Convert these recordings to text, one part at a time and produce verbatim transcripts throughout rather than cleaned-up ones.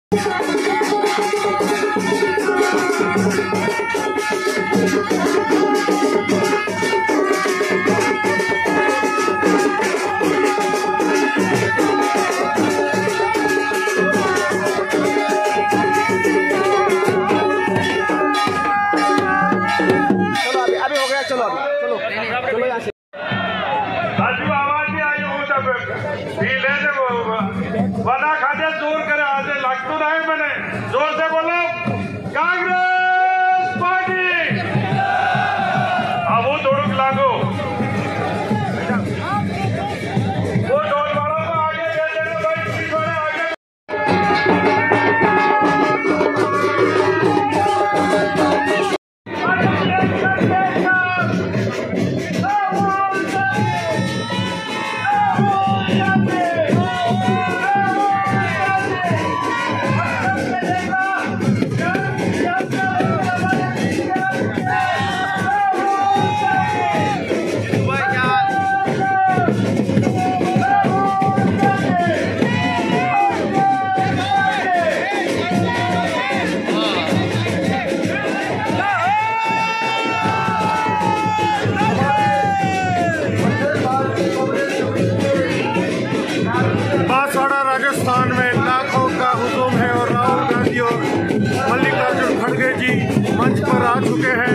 चलो चलो चलो यहाँ से आवाज नहीं आई वना खाते जोर करे आज लगतो नहीं मैंने जोर से बोलो कांग्रेस पार्टी अब वो तोड़क लागो वो ढोल वालों को आगे दे देना भाई पीछे आगे राजस्थान में लाखों का हुजूम है और राहुल गांधी और मल्लिकार्जुन खड़गे जी मंच पर आ चुके हैं।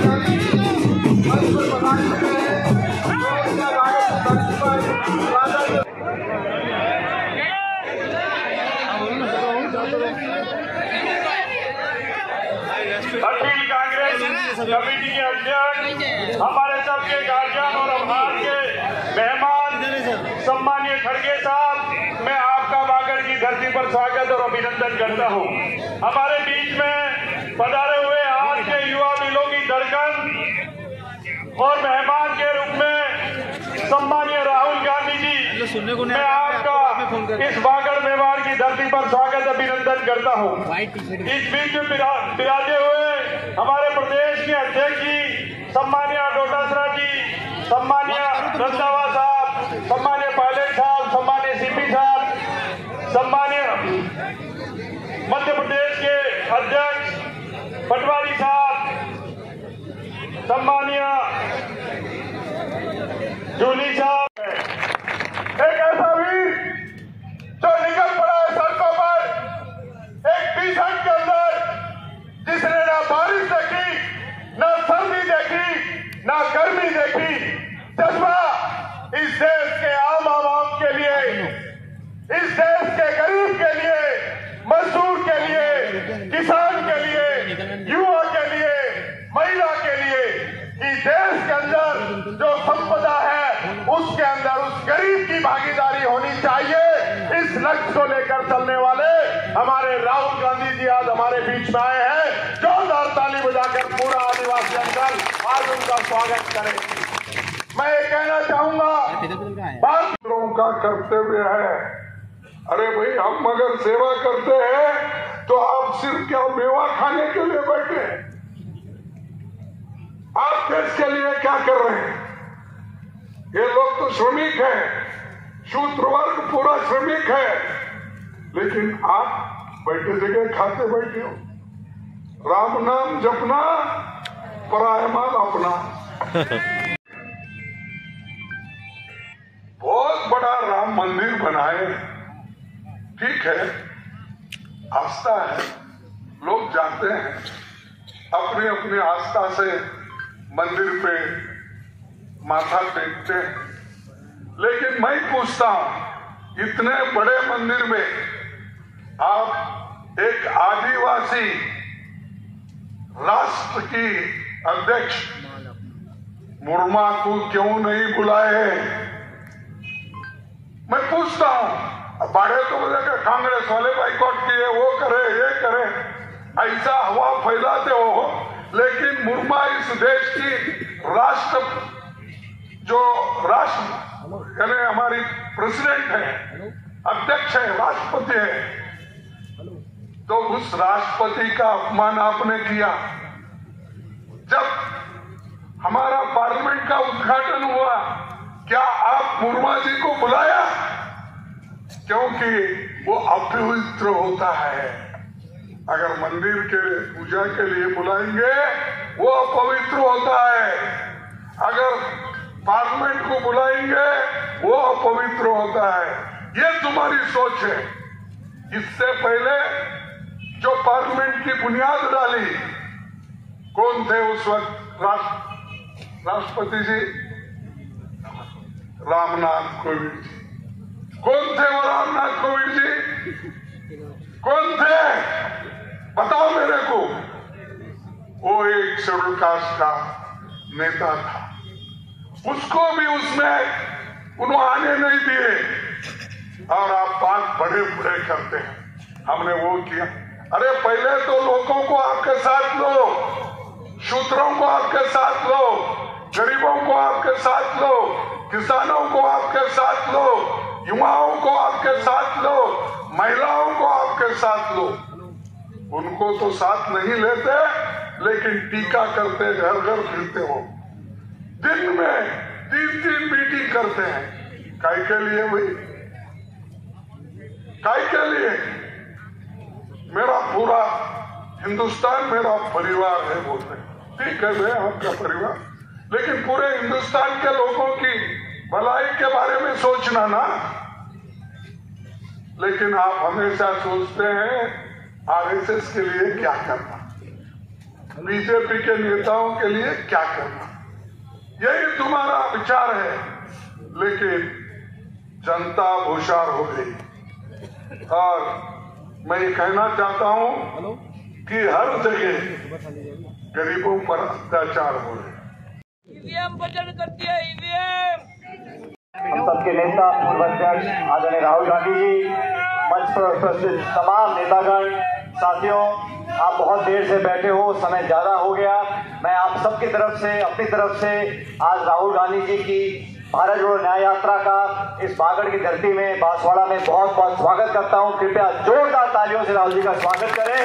अखिल कांग्रेस कमेटी के अध्यक्ष हमारे सबके गार्जियन और हमारे के मेहमान सम्मानीय खड़गे साहब, मैं आपका बागड़ की धरती पर स्वागत और अभिनंदन करता हूं। हमारे बीच में पधारे हुए आज के युवा दिलों की धड़कन और मेहमान के रूप में सम्मानीय राहुल गांधी जी, मैं आपका इस बागड़ मेवाड़ की धरती पर स्वागत अभिनंदन करता हूं। इस बीच में विराजे हुए हमारे प्रदेश के अध्यक्ष जी सम्मानीय डोटासरा जी, सम्मानीय रंधावा साहब, सम्मानीय पायलट साहब, सम्मानीय सीपी साहब, सम्मानीय मध्य प्रदेश के अध्यक्ष पटवारी साहब, सम्मानीय जूली साहब, एक ऐसा वीर जो निकल पड़ा है सड़कों पर एक भीषण के अंदर, जिसने ना बारिश देखी, ना सर्दी देखी, ना गर्मी देखी, जज्बा इस देश के आम आवाम के लिए, इस देश के गरीब के लिए, मजदूर के लिए, किसान के लिए, युवा के लिए, महिला के लिए, कि देश के अंदर जो संपदा है उसके अंदर उस गरीब की भागीदारी होनी चाहिए। इस लक्ष्य को लेकर चलने वाले हमारे राहुल गांधी जी आज हमारे बीच में आए हैं। जोरदार ताली बजाकर पूरा आदिवासी अंचल आज उनका स्वागत करें। मैं ये कहना चाहूंगा, बात लोगों का कर्तव्य है। अरे भाई, हम अगर सेवा करते हैं तो आप सिर्फ क्या मेवा खाने के लिए बैठे हैं? आप देश के लिए क्या कर रहे हैं? ये लोग तो श्रमिक हैं, शूद्र वर्ग पूरा श्रमिक है, लेकिन आप बैठे जगह खाते बैठे हो। राम नाम जपना, पराया माल अपना। बहुत बड़ा राम मंदिर बनाए, ठीक है, आस्था है, लोग जाते हैं अपनी अपनी आस्था से मंदिर पे माथा टेकते हैं, लेकिन मैं पूछता हूं, इतने बड़े मंदिर में आप एक आदिवासी राष्ट्र की अध्यक्ष मुर्मा को क्यों नहीं बुलाए? मैं पूछता हूं, बड़े तो बोले कांग्रेस वाले बाइकआउट किए, वो करे ये करे, ऐसा हवा फैलाते हो, लेकिन मुर्मा इस देश की राष्ट्र जो राष्ट्र यानी हमारी प्रेसिडेंट है, अध्यक्ष है, राष्ट्रपति है, तो उस राष्ट्रपति का अपमान आपने किया। जब हमारा पार्लियामेंट का उद्घाटन हुआ, क्या आप मुर्मा जी को बुलाया? क्योंकि वो अपवित्र होता है। अगर मंदिर के पूजा के लिए बुलाएंगे वो अपवित्र होता है, अगर पार्लियामेंट को बुलाएंगे वो अपवित्र होता है। ये तुम्हारी सोच है। इससे पहले जो पार्लियामेंट की बुनियाद डाली कौन थे उस वक्त? राष्ट्र राष्ट्रपति जी रामनाथ कोविंद जी। कौन थे वो रामनाथ कोविंद जी? कौन थे बताओ मेरे को। वो एक शेड्यूल कास्ट का नेता था, उसको भी उसमें उन्होंने आने नहीं दिए। और आप बात बड़े बड़े करते हैं, हमने वो किया। अरे पहले तो लोगों को आपके साथ लो, शूद्रों को आपके साथ लो, गरीबों को आपके साथ लो, किसानों को आपके साथ लो, युवाओं को आपके साथ लो, महिलाओं को आपके साथ लो। उनको तो साथ नहीं लेते, लेकिन टीका करते, घर घर फिरते हो, दिन में तीन तीन मीटिंग करते हैं। काय के लिए भाई? काय के लिए? मेरा पूरा हिंदुस्तान मेरा परिवार है बोलते हैं। ठीक है भाई, आपका परिवार, लेकिन पूरे हिंदुस्तान के लोगों की भलाई के बारे में सोचना ना। लेकिन आप हमेशा सोचते हैं आरएसएस के लिए क्या करना, बीजेपी के नेताओं के लिए क्या करना, यही तुम्हारा विचार है। लेकिन जनता होशियार हो गई। और मैं ये कहना चाहता हूं कि हर जगह गरीबों पर अत्याचार हो रहे। ईवीएम बटन करती है, ईवीएम। हम सबके नेता पूर्व अध्यक्ष आदरणीय राहुल गांधी जी, मंच पर उपस्थित तमाम नेतागण, साथियों, आप बहुत देर से बैठे हो, समय ज्यादा हो गया। मैं आप सबकी तरफ से, अपनी तरफ से आज राहुल गांधी जी की भारत जोड़ो न्याय यात्रा का इस बागड़ की धरती में, बांसवाड़ा में बहुत बहुत स्वागत करता हूं। कृपया जोरदार तालियों से राहुल जी का स्वागत करें।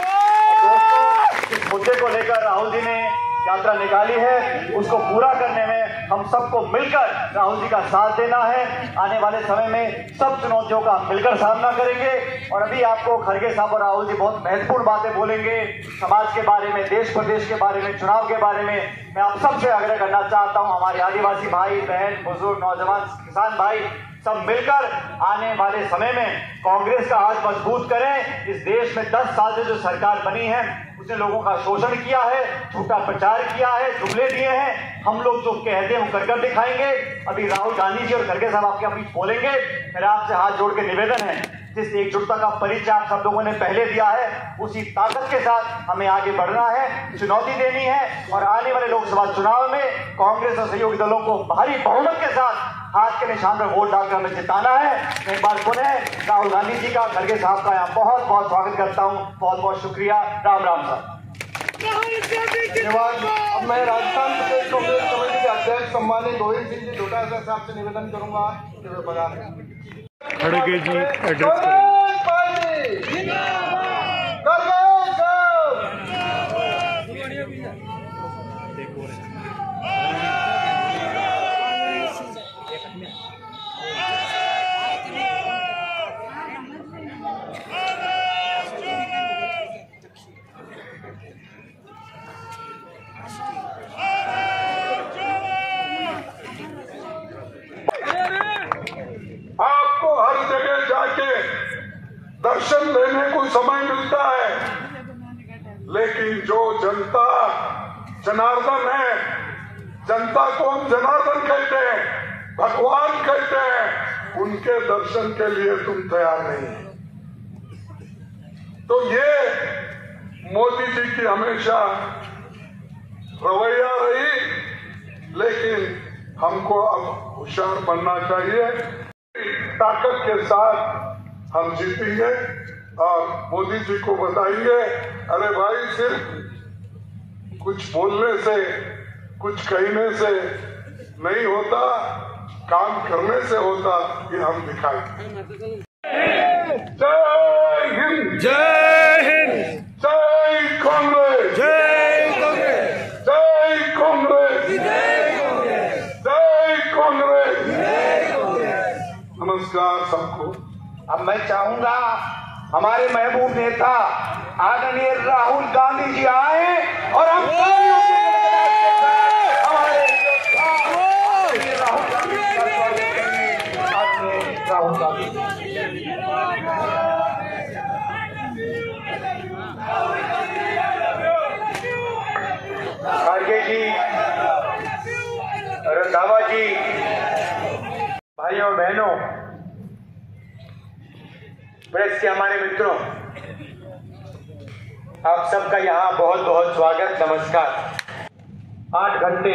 दोस्तों, इस मुद्दे को लेकर राहुल जी ने यात्रा निकाली है, उसको पूरा करने में हम सबको मिलकर राहुल जी का साथ देना है। आने वाले समय में सब चुनौतियों का मिलकर सामना करेंगे। और अभी आपको खड़गे साहब और राहुल जी बहुत महत्वपूर्ण बातें बोलेंगे, समाज के बारे में, देश प्रदेश के बारे में, चुनाव के बारे में। मैं आप सबसे आग्रह करना चाहता हूं, हमारे आदिवासी भाई बहन, बुजुर्ग, नौजवान, किसान भाई, सब मिलकर आने वाले समय में कांग्रेस का हाथ मजबूत करें। इस देश में दस साल से जो सरकार बनी है उसने लोगों का शोषण किया है, झूठा प्रचार किया है, जुमले दिए हैं। हम लोग जो कहते हैं हम कर कर दिखाएंगे। अभी राहुल गांधी जी और खड़गे साहब आपके बीच बोलेंगे। मेरा आपसे हाथ जोड़ के निवेदन है, जिस एकजुटता का परिचय आप सब लोगों ने पहले दिया है, उसी ताकत के साथ हमें आगे बढ़ना है, चुनौती देनी है। और आने वाले लोकसभा चुनाव में कांग्रेस और सहयोगी दलों को भारी बहुमत के साथ हाथ के निशान पर वोट डालकर हमें जिताना है। मैं एक बार पुनः राहुल गांधी जी का, खड़गे साहब का यहाँ बहुत बहुत स्वागत करता हूँ। बहुत बहुत शुक्रिया। राम राम साहब। धन्यवाद। अब मैं राजस्थान प्रदेश कांग्रेस कमेटी के अध्यक्ष सम्मानित गोविंद सिंह जी डोटासरा साहब से निवेदन करूंगा कि वे बधाई। खड़गे जी एड्रेस करेंगे। आपको हर जगह जाके दर्शन लेने को समय मिलता है, लेकिन जो जनता जनार्दन है, जनता को हम जनार्दन कहते हैं, भगवान कहते हैं, उनके दर्शन के लिए तुम तैयार नहीं। तो ये मोदी जी की हमेशा रवैया रही, लेकिन हमको अब होशियार बनना चाहिए। ताकत के साथ हम जीतेंगे और मोदी जी को बताएंगे, अरे भाई सिर्फ कुछ बोलने से, कुछ कहने से नहीं होता, काम करने से होता, ये हम दिखाएंगे। जय हिंद, जय हिंद, जय कांग्रेस, जय कांग्रेस, जय कांग्रेस, जय कांग्रेस। नमस्कार सबको। अब मैं चाहूंगा हमारे महबूब नेता आदरणीय राहुल गांधी जी आए और हम हमारे राहुल गांधी राहुल गांधी खड़गे जी, रंधावा जी, भाइयों और बहनों, प्रेस के हमारे मित्रों, आप सबका यहाँ बहुत बहुत स्वागत, नमस्कार। आठ घंटे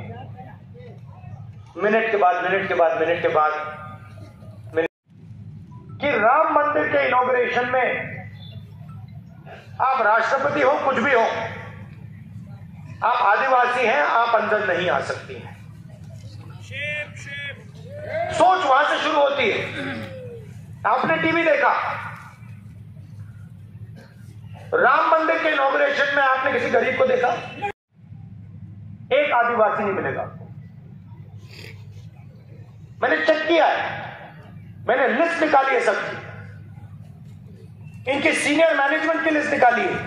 मिनट के बाद मिनट के बाद मिनट के बाद मिनट कि राम मंदिर के इनॉग्रेशन में आप राष्ट्रपति हो, कुछ भी हो, आप आदिवासी हैं, आप अंदर नहीं आ सकती हैं। सोच वहां से शुरू होती है। आपने टीवी देखा, राम मंदिर के इनॉग्रेशन में आपने किसी गरीब को देखा? एक आदिवासी नहीं मिलेगा आपको। मैंने चेक किया है, मैंने लिस्ट निकाली है सबकी, इनके सीनियर मैनेजमेंट की लिस्ट निकाली है।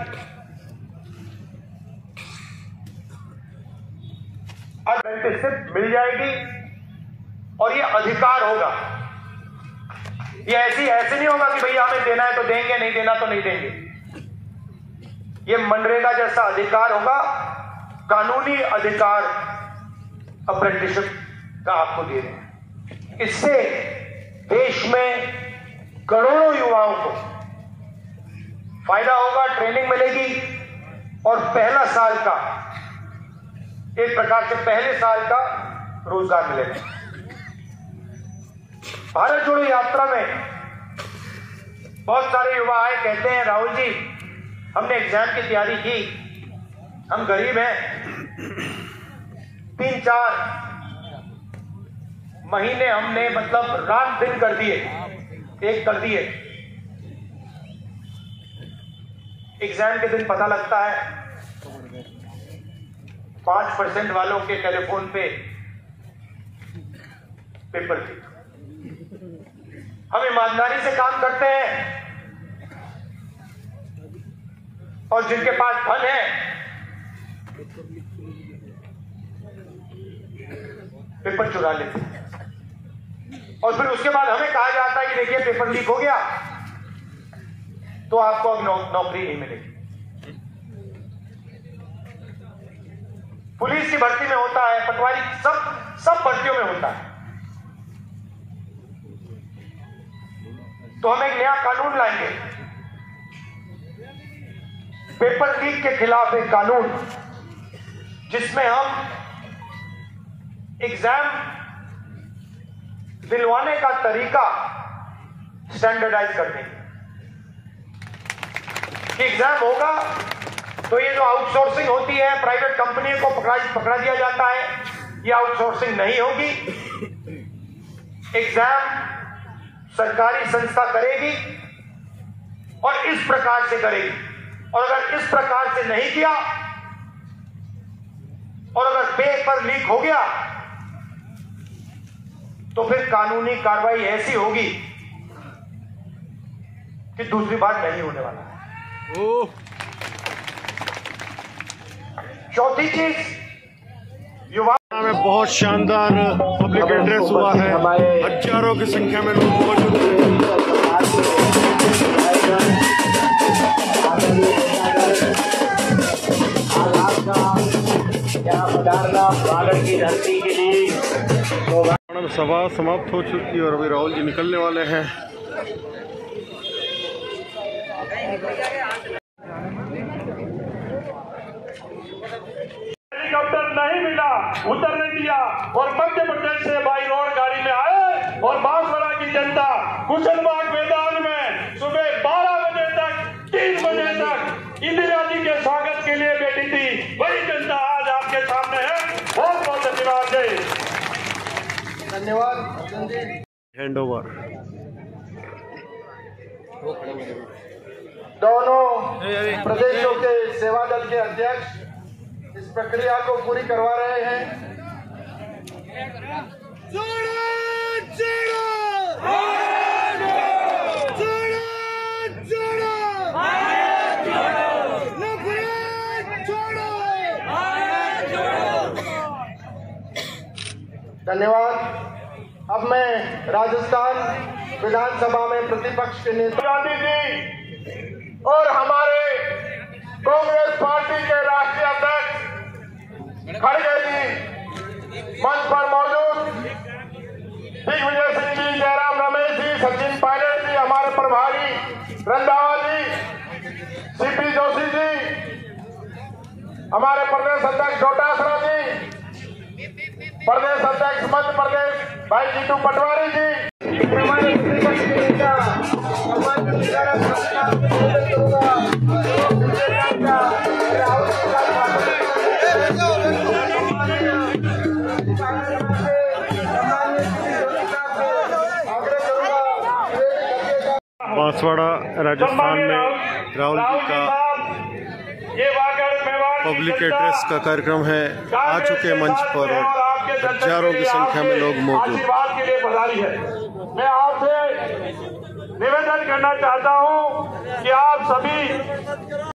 सिर्फ मिल जाएगी और ये अधिकार होगा। ये ऐसी ऐसे नहीं होगा कि भैया हमें देना है तो देंगे, नहीं देना तो नहीं देंगे। ये मनरेगा जैसा अधिकार होगा, कानूनी अधिकार अप्रेंटिसशिप का आपको दे रहे हैं। इससे देश में करोड़ों युवाओं को फायदा होगा, ट्रेनिंग मिलेगी और पहला साल का, एक प्रकार से पहले साल का रोजगार मिलेगा। भारत जोड़ो यात्रा में बहुत सारे युवा आए, कहते हैं राहुल जी हमने एग्जाम की तैयारी की, हम गरीब हैं, तीन चार महीने हमने मतलब रात दिन कर दिए, एक कर दिए। एग्जाम के दिन पता लगता है पांच परसेंट वालों के टेलीफोन पे पेपर लीक। हम ईमानदारी से काम करते हैं और जिनके पास धन है पेपर चुरा लेते हैं और फिर उसके बाद हमें कहा जाता है कि देखिए पेपर लीक हो गया तो आपको अब नौ, नौकरी नहीं मिलेगी। पुलिस की भर्ती में होता है, पटवारी, सब सब भर्तियों में होता है। तो हम एक नया कानून लाएंगे, पेपर लीक के खिलाफ एक कानून, जिसमें हम एग्जाम दिलवाने का तरीका स्टैंडर्डाइज कर देंगे। कि एग्जाम होगा तो ये जो आउटसोर्सिंग होती है, प्राइवेट कंपनी को पकड़ा पकड़ा दिया जाता है, ये आउटसोर्सिंग नहीं होगी। एग्जाम सरकारी संस्था करेगी और इस प्रकार से करेगी, और अगर इस प्रकार से नहीं किया और अगर पेपर लीक हो गया तो फिर कानूनी कार्रवाई ऐसी होगी कि दूसरी बार नहीं होने वाला है। चौथी चीज, युवा में बहुत शानदार पब्लिक एड्रेस हुआ है, हजारों की संख्या में लोग मौजूद हैं। की धरती के लिए सभा समाप्त हो चुकी है और अभी राहुल जी निकलने वाले हैं। हेलीकॉप्टर नहीं मिला, उतरने दिया और मध्य प्रदेश से बाई रोड गाड़ी में आए और बांसवाड़ा की जनता कुशलबाग मैदान में सुबह बारह बजे तक, तीन बजे तक इंदिरा जी के स्वागत के लिए बैठी थी। वही जनता आज आपके सामने है। बहुत बहुत धन्यवाद। जय धन्यवाद। Hand over. दोनों प्रदेशों के सेवा दल के अध्यक्ष इस प्रक्रिया को पूरी करवा रहे हैं। धन्यवाद। अब मैं राजस्थान विधानसभा में प्रतिपक्ष के नेता गांधी जी और हमारे कांग्रेस पार्टी के राष्ट्रीय अध्यक्ष खड़गे जी मंच पर मौजूद, दिग्विजय सिंह जी, जयराम रमेश जी, सचिन पायलट जी, हमारे प्रभारी रंधावा जी, सीपी जोशी जी, हमारे प्रदेश अध्यक्ष डोटासरा जी, प्रदेश अध्यक्ष मध्य प्रदेश भाई जीतू पटवारी जी, हमारे प्रतिपक्ष के नेता हमारे विधायक बांसवाड़ा राजस्थान में राहुल जी का पब्लिक एड्रेस का कार्यक्रम है। आ चुके मंच पर और हजारों की संख्या में लोग मौजूद। के लिए बधाई है। मैं आपसे निवेदन करना चाहता हूं कि आप सभी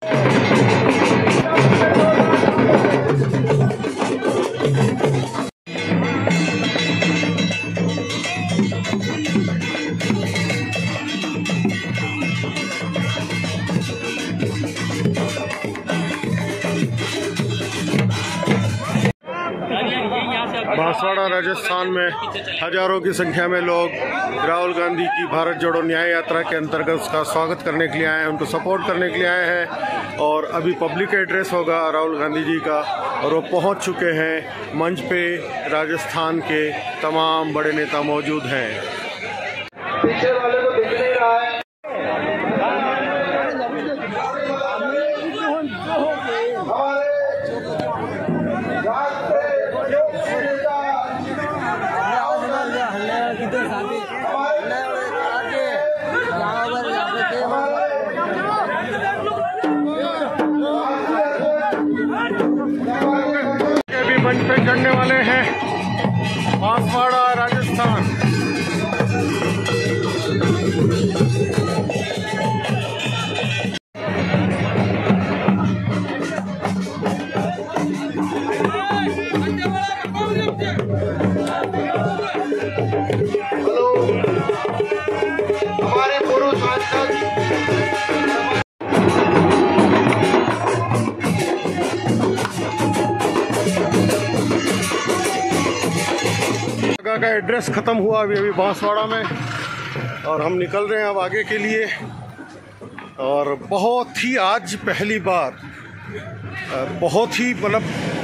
बांसवाड़ा राजस्थान में हजारों की संख्या में लोग राहुल गांधी की भारत जोड़ो न्याय यात्रा के अंतर्गत उसका स्वागत करने के लिए आए हैं, उनको सपोर्ट करने के लिए आए हैं। और अभी पब्लिक एड्रेस होगा राहुल गांधी जी का और वो पहुंच चुके हैं मंच पे। राजस्थान के तमाम बड़े नेता मौजूद हैं। पीछे वाले को दिख नहीं रहा है। भी मंच पे चढ़ने वाले हैं बांसवाड़ा राजस्थान। हेलो, हमारे पूर्व सांसद का एड्रेस ख़त्म हुआ अभी अभी बांसवाड़ा में और हम निकल रहे हैं अब आगे के लिए। और बहुत ही आज पहली बार बहुत ही मतलब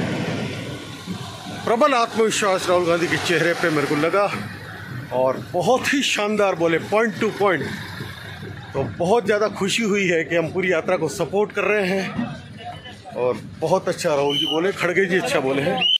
प्रबल आत्मविश्वास राहुल गांधी के चेहरे पे मेरे को लगा और बहुत ही शानदार बोले पॉइंट टू पॉइंट। तो बहुत ज़्यादा खुशी हुई है कि हम पूरी यात्रा को सपोर्ट कर रहे हैं और बहुत अच्छा राहुल जी बोले, खड़गे जी अच्छा बोले हैं।